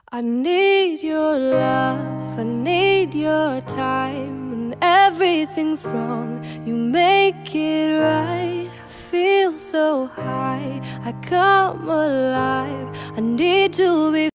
I need your love, I need your time. When everything's wrong, you make it right. I feel so high, I come alive. I need to be